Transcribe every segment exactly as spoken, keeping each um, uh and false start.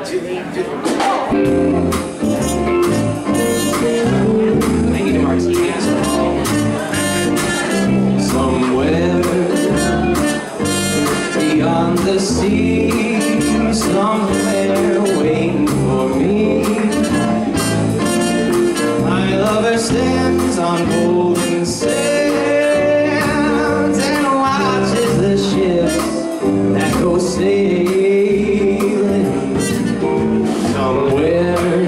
to the... To the I need a martini. Somewhere beyond the sea, somewhere waiting for me, my lover stands on golden sands and watches the ships that go sailing. Somewhere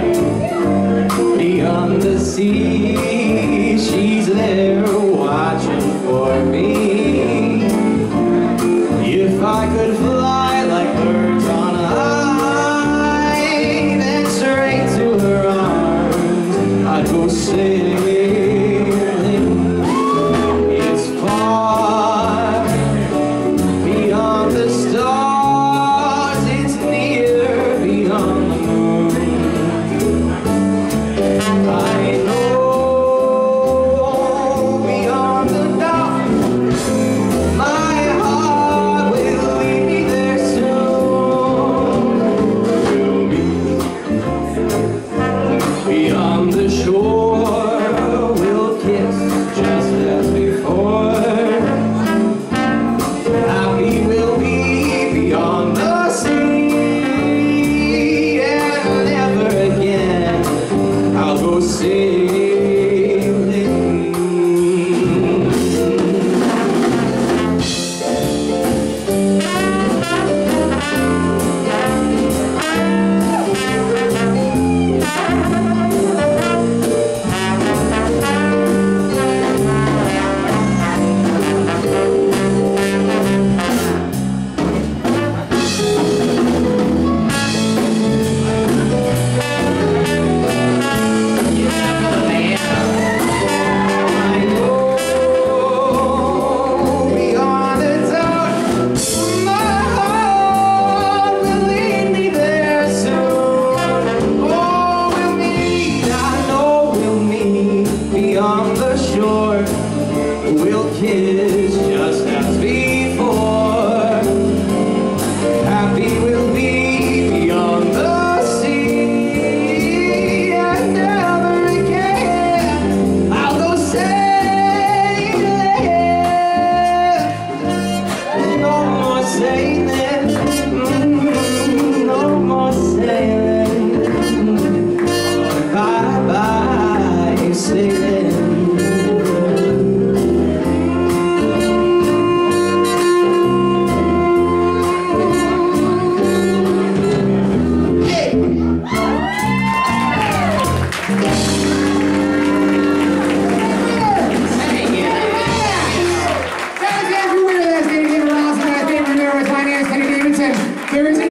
beyond the sea, she's there watching for me. If I could fly like birds on high, then straight to her arms I'd go sailing. It's far beyond the stars, it's near beyond the moon. I know beyond the dark, my heart will lead me there soon. We'll meet beyond the shore, we'll kiss just as before. Happy we'll be beyond the sea, and never again I'll go sailing. Beyond the shore, we'll kiss just as before. Happy we'll be beyond the sea, and never again I'll go sailing. No more sailing, no more sailing. Bye bye sailing. That was Andrew Weir, that's Davidsen, Ramirez, my name is Davidsen. There is